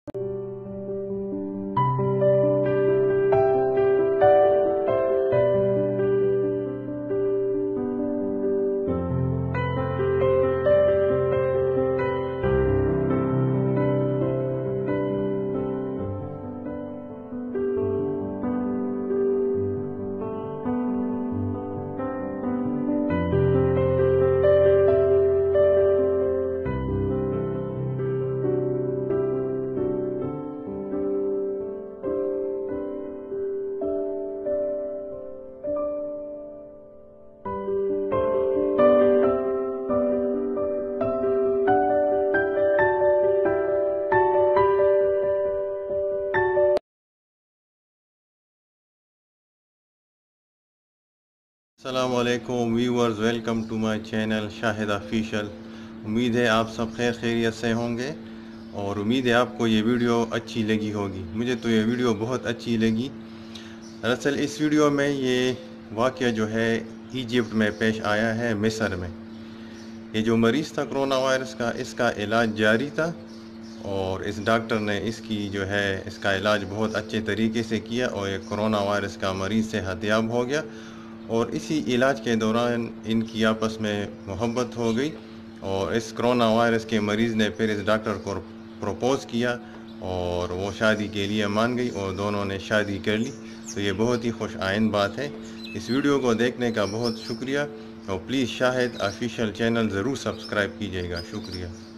अस्सलामुअलैकुम viewers, welcome to my channel Shahid official. उम्मीद है आप सब खैर खैरियत से होंगे और उम्मीद है आपको ये वीडियो अच्छी लगी होगी। मुझे तो ये वीडियो बहुत अच्छी लगी। दरअसल इस वीडियो में ये वाक़या जो है इजिप्ट में पेश आया है, मिस्र में। ये जो मरीज़ था कोरोना वायरस का, इसका इलाज जारी था और इस डॉक्टर ने इसका इलाज बहुत अच्छे तरीके से किया और ये कोरोना वायरस का मरीज़ से हत्याब हो गया। और इसी इलाज के दौरान इनकी आपस में मोहब्बत हो गई और इस कोरोना वायरस के मरीज़ ने फिर इस डॉक्टर को प्रपोज़ किया और वो शादी के लिए मान गई और दोनों ने शादी कर ली। तो ये बहुत ही खुश आइंद बात है। इस वीडियो को देखने का बहुत शुक्रिया और प्लीज़ शाहिद ऑफिशियल चैनल ज़रूर सब्सक्राइब कीजिएगा। शुक्रिया।